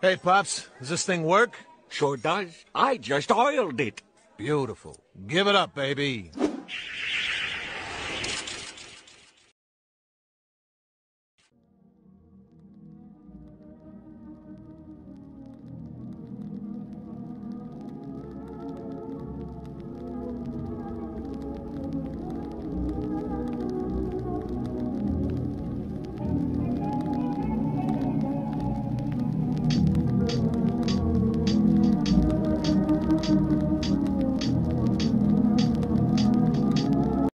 Hey, Pops, does this thing work? Sure does. I just oiled it. Beautiful. Give it up, baby.